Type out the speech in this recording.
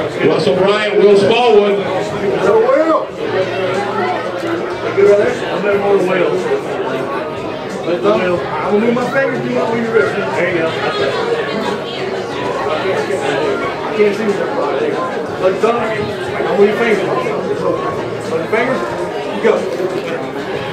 Russell Bryant, Will Smallwood. Will. Good right there. I'm better more than Will. I'm gonna move my fingers. Do you want me to wrist? There you go. I can't see what they're. Let thumb. I'll move your fingers. Let your fingers. You go.